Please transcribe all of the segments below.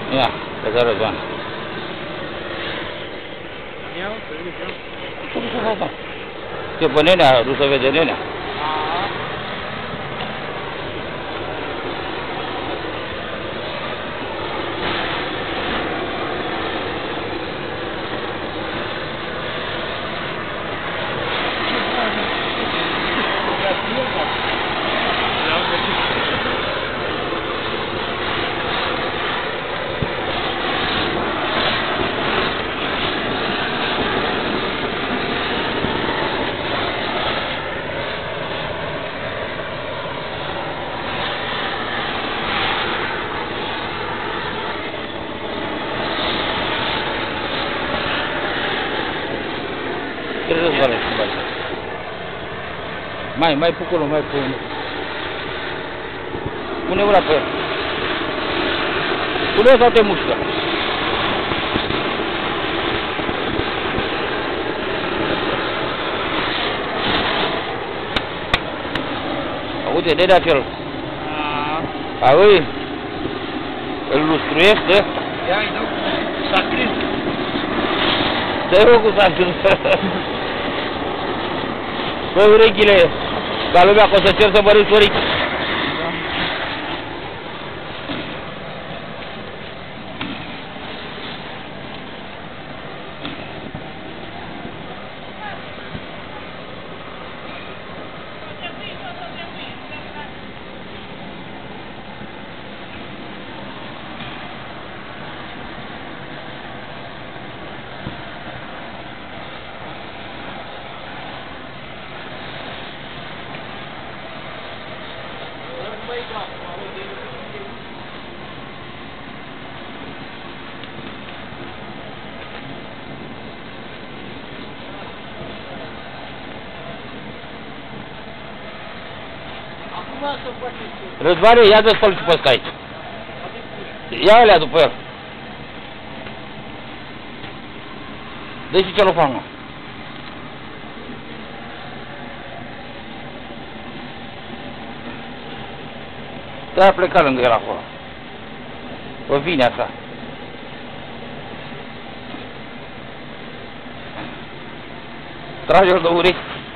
Ia, pe care Răzvan. Iau, să vedem. Ce să fac, da? Ce, pe nenea, a dus să vede nenea. Mai pe acolo, mai pe unul. Pune una pe el. Pune-o sau te mușcă? Aude, de acel. Auzi? Îl lustruiește? Ia-i dau s-a prins. Dă-i cu s-a prins. Păi urechile, ca lumea că o să cer să măriți urechi. Răzvane, ia de spăl și pe ăsta aici. Ia alea după el. Dă și celofanul. Trebuie a pleca lângă el acolo. O vine așa. Trage-l de urechi.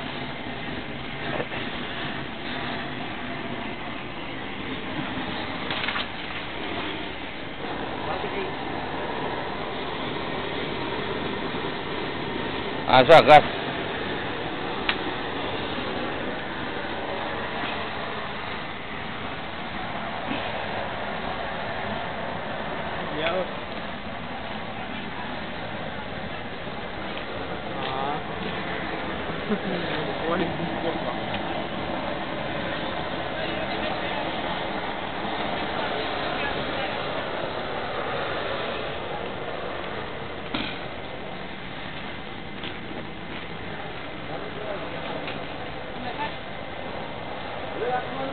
Așa, gata. Iau. Oare cum vorba?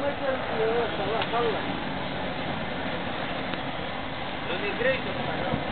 Lo di greco,